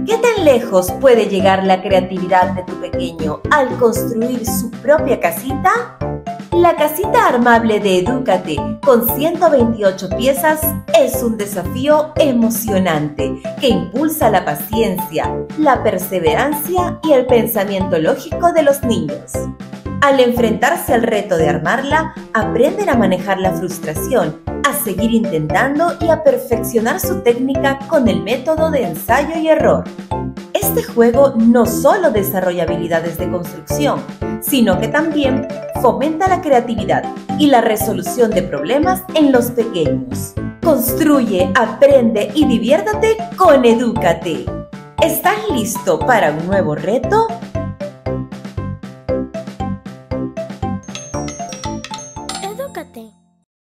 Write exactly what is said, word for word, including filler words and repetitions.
¿Qué tan lejos puede llegar la creatividad de tu pequeño al construir su propia casita? La casita armable de Edúcate, con ciento veintiocho piezas, es un desafío emocionante que impulsa la paciencia, la perseverancia y el pensamiento lógico de los niños. Al enfrentarse al reto de armarla, aprenden a manejar la frustración, a seguir intentando y a perfeccionar su técnica con el método de ensayo y error. Este juego no solo desarrolla habilidades de construcción, sino que también fomenta la creatividad y la resolución de problemas en los pequeños. Construye, aprende y diviértete con Edúcate. ¿Estás listo para un nuevo reto?